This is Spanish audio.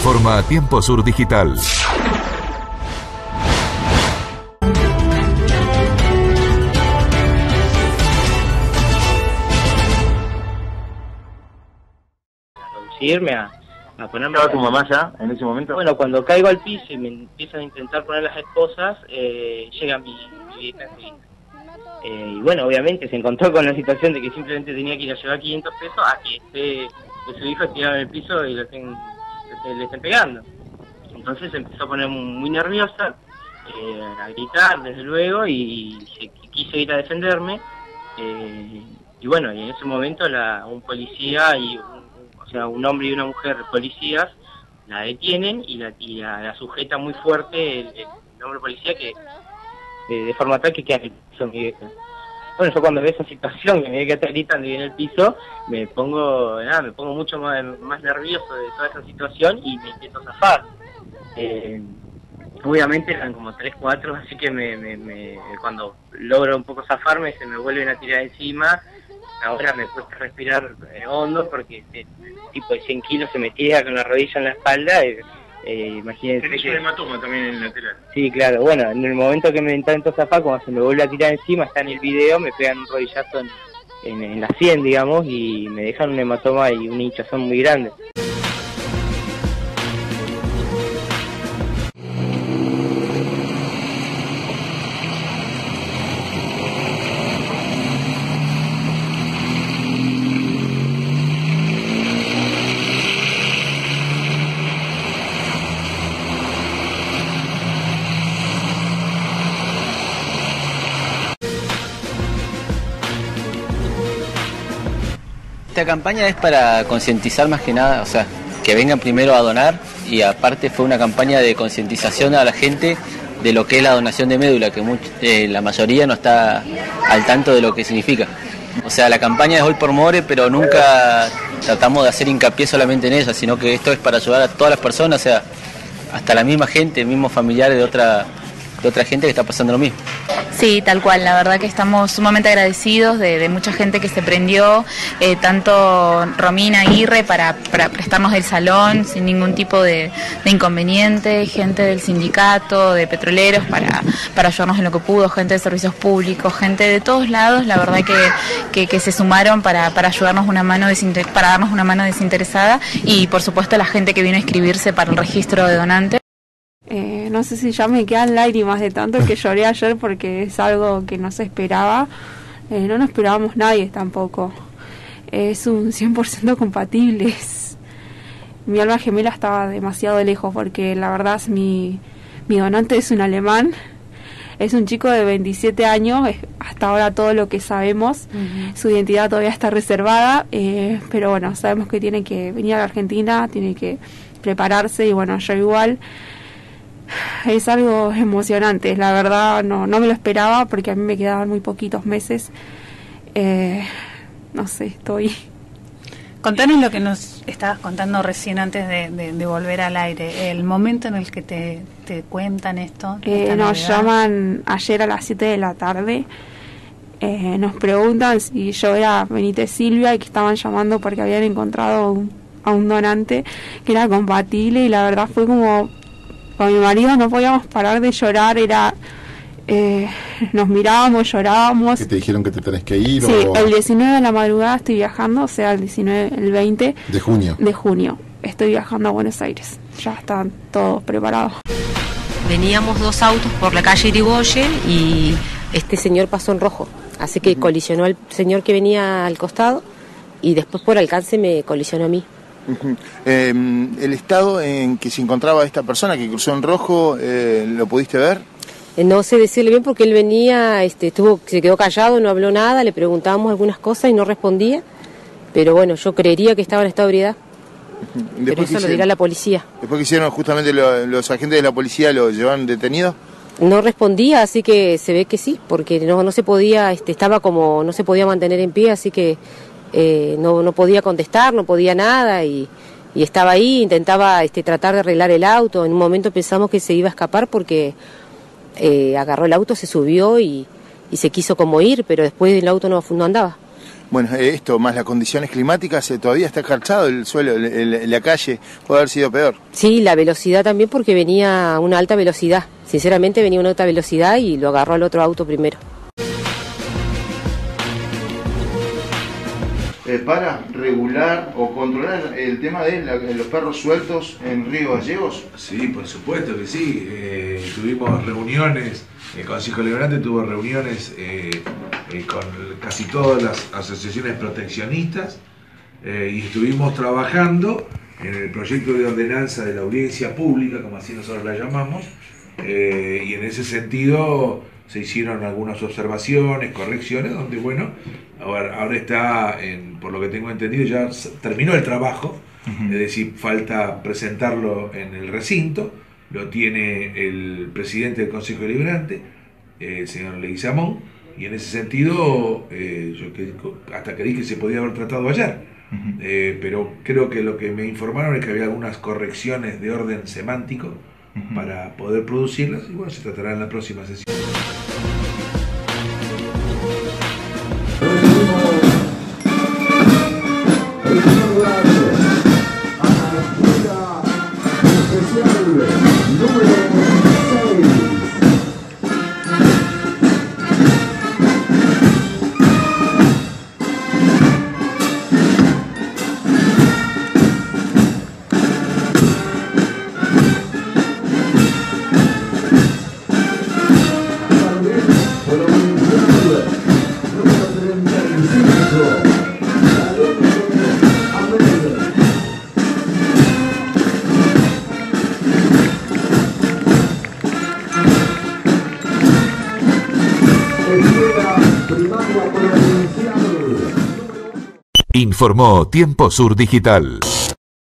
informa Tiempo Sur Digital. A ponerme. ¿Estaba tu mamá ya en ese momento? Bueno, cuando caigo al piso y me empiezan a intentar poner las esposas, llega mi vieja enseguida. Y bueno, obviamente se encontró con la situación de que simplemente tenía que ir a llevar 500 pesos a que esté su hijo estirado en el piso y le estén pegando. Entonces se empezó a poner muy nerviosa, a gritar desde luego, y quiso ir a defenderme. Y bueno, y en ese momento un policía un hombre y una mujer policías la detienen y la sujeta muy fuerte el hombre policía, que de forma tal que queda en el piso mi vieja. Bueno, yo cuando veo esa situación, que me ve que está gritando y en el piso, me pongo mucho más nervioso de toda esa situación y me intento zafar. Obviamente eran como 3, 4, así que cuando logro un poco zafarme se me vuelven a tirar encima. Ahora me cuesta respirar hondo porque tipo de 100 kilos se me tira con la rodilla en la espalda. Imagínense. Tenés un hematoma también en el lateral. Sí, claro. Bueno, en el momento que me intento zafar, cuando se me vuelve a tirar encima, está en el video, me pegan un rodillazo en la 100, digamos, y me dejan un hematoma y un hinchazón muy grande. Esta campaña es para concientizar más que nada, o sea, que vengan primero a donar, y aparte fue una campaña de concientización a la gente de lo que es la donación de médula, que la mayoría no está al tanto de lo que significa. O sea, la campaña es Hoy por More, pero nunca tratamos de hacer hincapié solamente en ella, sino que esto es para ayudar a todas las personas, o sea, hasta la misma gente, mismos familiares de otra gente que está pasando lo mismo. Sí, tal cual, la verdad que estamos sumamente agradecidos de mucha gente que se prendió, tanto Romina Aguirre para prestarnos el salón sin ningún tipo de inconveniente, gente del sindicato, de petroleros para ayudarnos en lo que pudo, gente de servicios públicos, gente de todos lados, la verdad que se sumaron para ayudarnos para darnos una mano desinteresada, y por supuesto la gente que vino a inscribirse para el registro de donantes. No sé si ya me quedan lágrimas de tanto que lloré ayer, porque es algo que no se esperaba, no nos esperábamos nadie tampoco. Es un 100% compatible. Mi alma gemela estaba demasiado lejos, porque la verdad mi donante es un alemán, es un chico de 27 años, hasta ahora todo lo que sabemos. Su identidad todavía está reservada, pero bueno, sabemos que tiene que venir a la Argentina, tiene que prepararse, y bueno, yo igual. Es algo emocionante, la verdad no me lo esperaba, porque a mí me quedaban muy poquitos meses. No sé, estoy... Contanos lo que nos estabas contando recién antes de volver al aire, el momento en el que te cuentan esto. Nos llaman ayer a las 7 de la tarde, nos preguntan si yo era Benítez Silvia, y que estaban llamando porque habían encontrado a un donante que era compatible, y la verdad fue como... Con mi marido no podíamos parar de llorar, nos mirábamos, llorábamos. ¿Que te dijeron que te tenés que ir? Sí, el 19 de la madrugada estoy viajando, o sea, el 20 de junio estoy viajando a Buenos Aires. Ya están todos preparados. Veníamos 2 autos por la calle Irigoyen y este señor pasó en rojo, así que colisionó al señor que venía al costado, y después por alcance me colisionó a mí. El estado en que se encontraba esta persona que cruzó en rojo, ¿lo pudiste ver? No sé decirle bien, porque él venía, se quedó callado, no habló nada, le preguntábamos algunas cosas y no respondía, pero bueno, yo creería que estaba en estado de ebriedad. Pero eso lo dirá la policía. Después que hicieron justamente los agentes de la policía, ¿lo llevaron detenido? No respondía, así que se ve que sí, porque no se podía, estaba como, no se podía mantener en pie, así que no podía contestar, no podía nada, y estaba ahí, intentaba tratar de arreglar el auto. En un momento pensamos que se iba a escapar, porque agarró el auto, se subió y se quiso como ir, pero después el auto no andaba. Bueno, esto más las condiciones climáticas, todavía está escarchado el suelo, la calle, puede haber sido peor. Sí, la velocidad también, porque venía una alta velocidad. Sinceramente venía una alta velocidad y lo agarró al otro auto primero. ¿Para regular o controlar el tema de los perros sueltos en Río Gallegos? Sí, por supuesto que sí. Tuvimos reuniones, el Consejo Deliberante tuvo reuniones con casi todas las asociaciones proteccionistas y estuvimos trabajando en el proyecto de ordenanza de la audiencia pública, como así nosotros la llamamos, y en ese sentido se hicieron algunas observaciones, correcciones, donde bueno, ahora está, por lo que tengo entendido, ya terminó el trabajo, es decir, falta presentarlo en el recinto, lo tiene el presidente del Consejo Deliberante, el señor Leguizamón, y en ese sentido yo hasta creí que se podía haber tratado ayer, pero creo que lo que me informaron es que había algunas correcciones de orden semántico para poder producirlas, y bueno, se tratará en la próxima sesión. Informó Tiempo Sur Digital.